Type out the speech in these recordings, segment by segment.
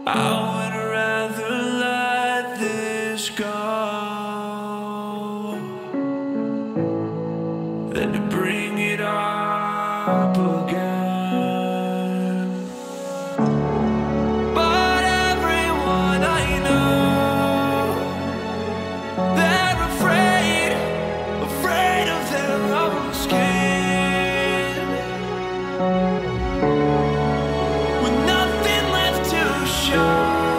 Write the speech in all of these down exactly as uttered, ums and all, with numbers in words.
I would rather let this go than to bring it up again. But everyone I know, they're afraid, afraid of their own skin. With nothing left to show,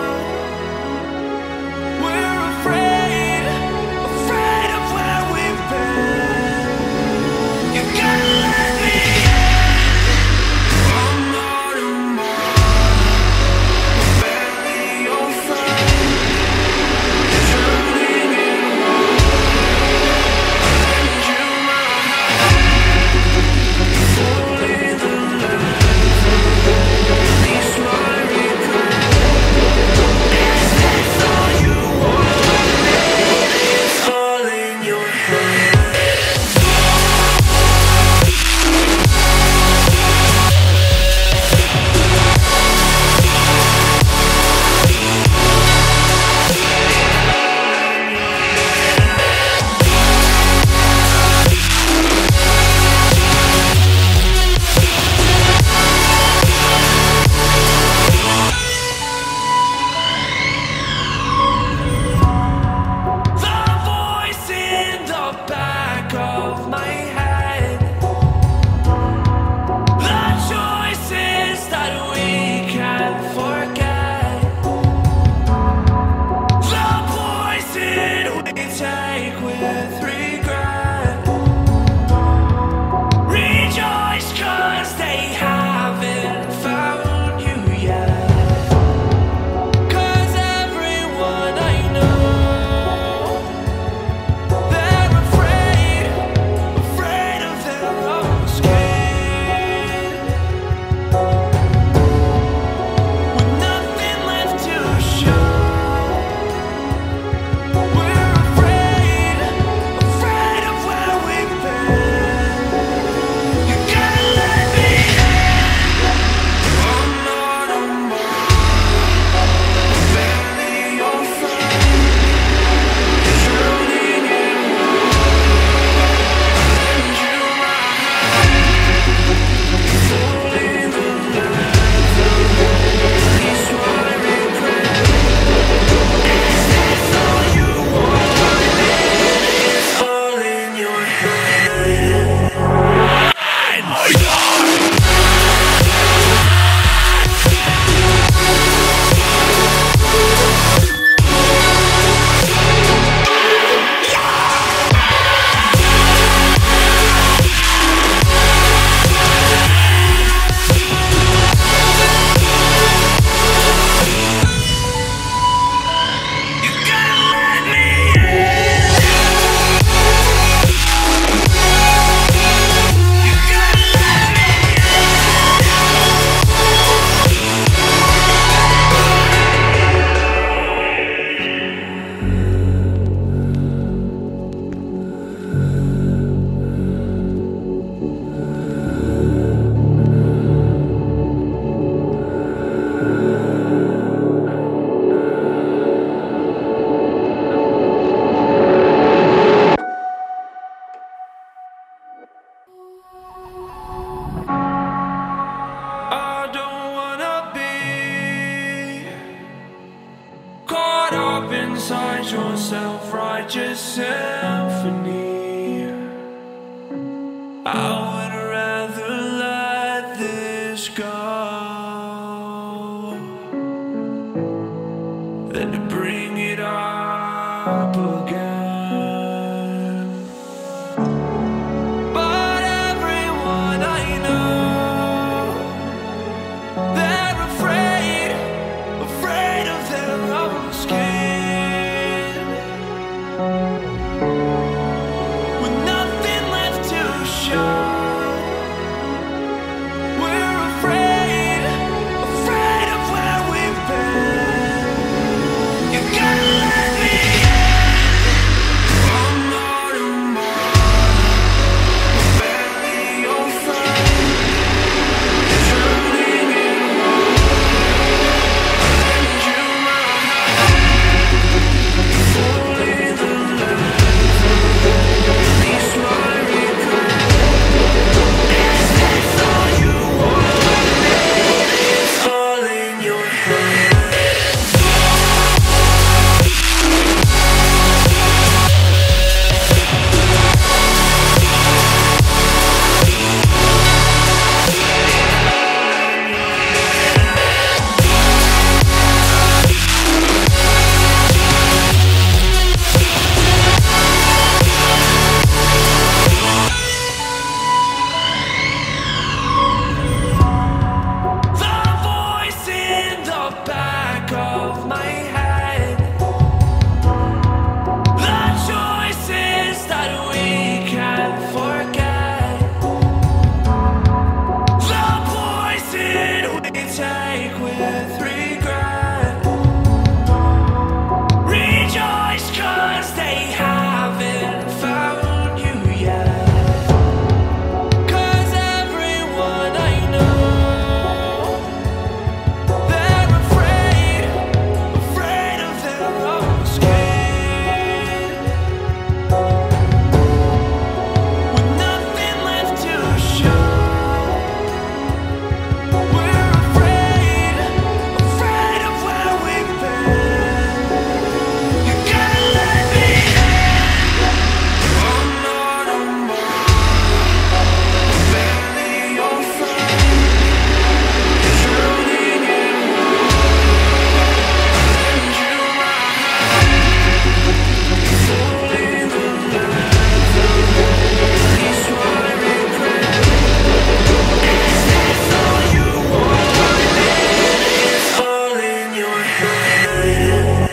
we're afraid, afraid of where we've been. You gotta let me in. I'm not a model, barely your friend. Drowning in water, and you might fully the land. At least my regret. Is this all you want? It's all in your head. The voice in the back of my head, the choices that we can't forget, the poison we take with regret. Rejoice 'cause they haven't found you yet. 'Cause everyone I know, they're afraid, afraid of their own skin. With nothing left to show, we're afraid, afraid of where we've been. You gotta let me in. I'm not a model, barely your friend. Drowning in water, and you might fully the land. At least my regret. Is this all you want? It's all in your head. You gotta let me in. You gotta let me I don't wanna be caught up inside your self-righteous symphony. I would rather let this go than to bring it up again. But everyone I know, they're afraid, afraid of their own skin. With nothing left to show, we're afraid, afraid of where we've been. You gotta let me in. I'm not a model, barely your friend. Drowning in water, and of my head. The choices that we can't forget, the poison we take with regret. Rejoice 'cause they haven't found you yet. 'Cause everyone I know, they're afraid, afraid of their own skin. With nothing left to show, we're afraid, afraid of where we've been. You gotta let me in. I'm not a mom, barely your friend. Drowning in water, lend you my hand. Falling the leather, least what I regret. Is this all you want? It's all in your head.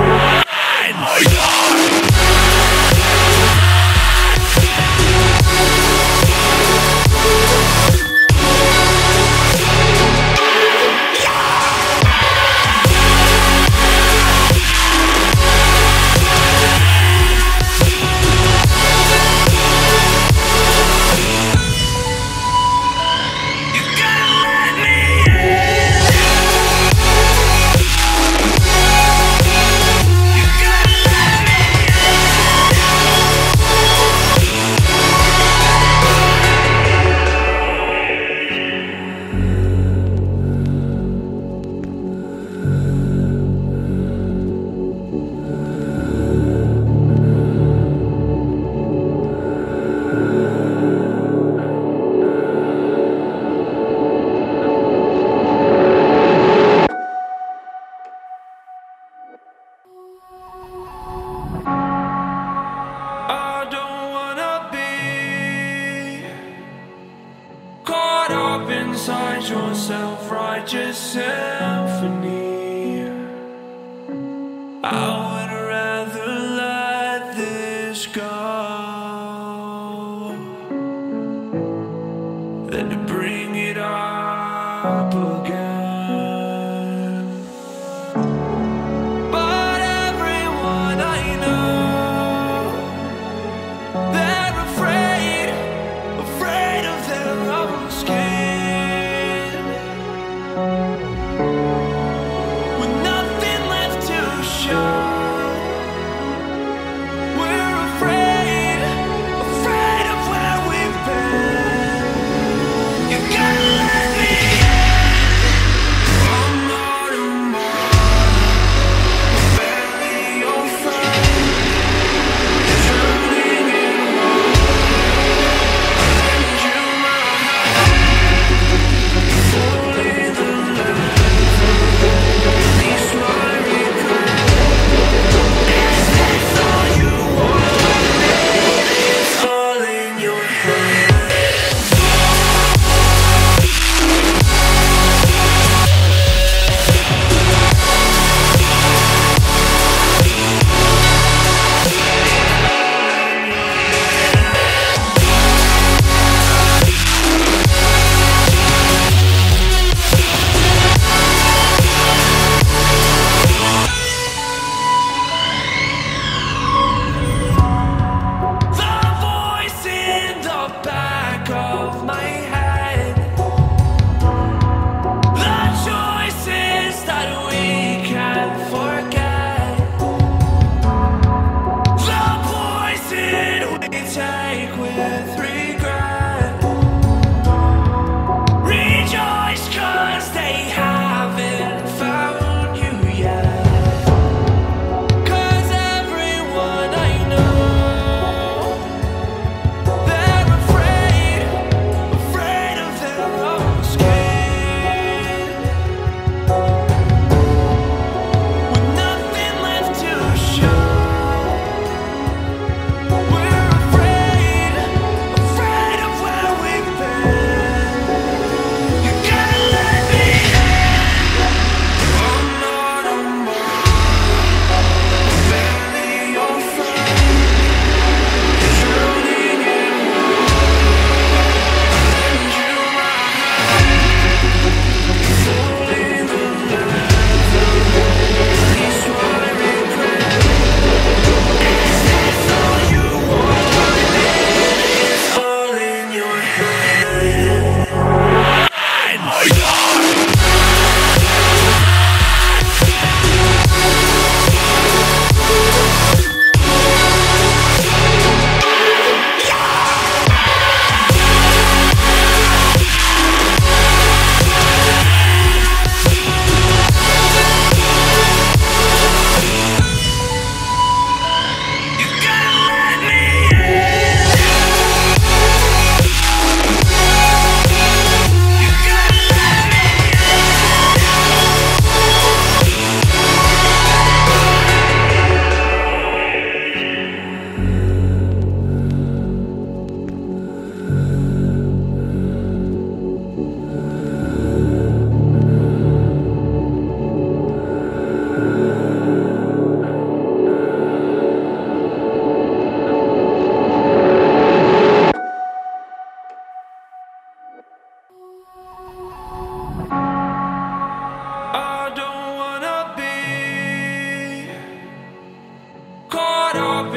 You gotta let me in. You gotta let me I don't wanna be caught up inside your self-righteous symphony. I would rather let this go than to bring it up again. But everyone I know, they're afraid, afraid of their own skin. With nothing left to show,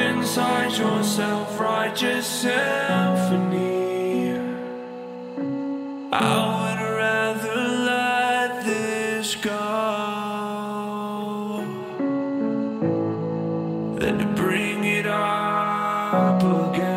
inside your self-righteous symphony. I would rather let this go than to bring it up again.